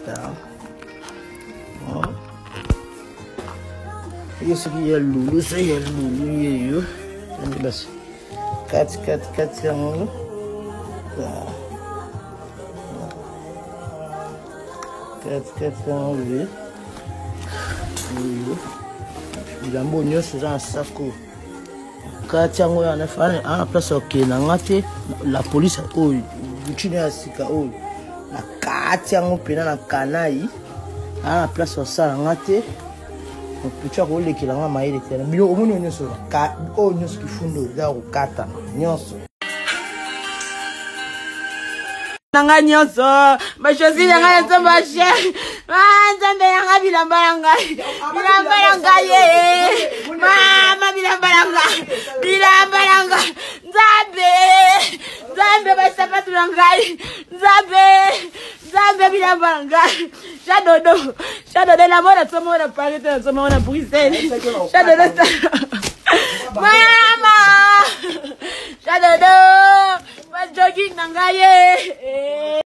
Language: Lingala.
Attends. Ce qui est loulou, c'est loulou. Bas 4 yango 4 yango bilambo nyonso eza na sako 4 yango ya nafane ana place okenda ngate la police oyo butine ya sika oyo na 4 yango pena na kanai ana place osala ngate Pucha ko lekela nga maile tena bilo omuni nyonso ka o nyonso kifundo za ko kata nyonso nanga nyonso ba choisi nanga nzo ba che nzambe nanga bilamba nanga ye mama bilamba nanga nzambe ba sapatu nanga nzambe bilamba nanga Shadow la mora tomora parete tomora Bruxelles. Shadow Mama. Shadow was jogging nangaye.